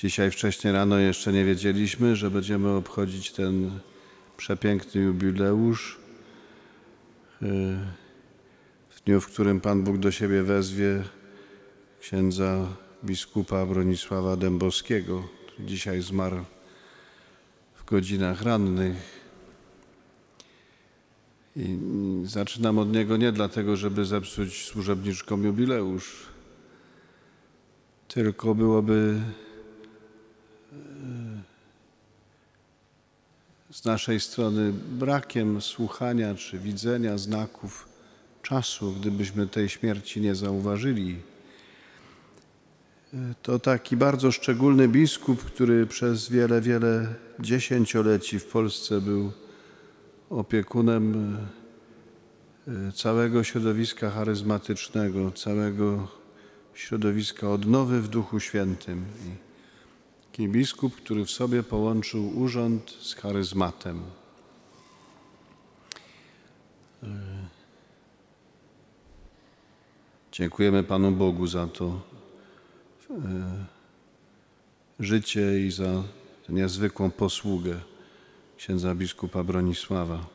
Dzisiaj wcześnie rano jeszcze nie wiedzieliśmy, że będziemy obchodzić ten przepiękny jubileusz w dniu, w którym Pan Bóg do siebie wezwie księdza biskupa Bronisława Dębowskiego, który dzisiaj zmarł w godzinach rannych. I zaczynam od niego nie dlatego, żeby zepsuć służebniczkom jubileusz, tylko byłoby z naszej strony brakiem słuchania czy widzenia znaków czasu, gdybyśmy tej śmierci nie zauważyli. To taki bardzo szczególny biskup, który przez wiele dziesięcioleci w Polsce był opiekunem całego środowiska charyzmatycznego, całego środowiska odnowy w Duchu Świętym. Taki biskup, który w sobie połączył urząd z charyzmatem. Dziękujemy Panu Bogu za to życie i za tę niezwykłą posługę księdza biskupa Bronisława.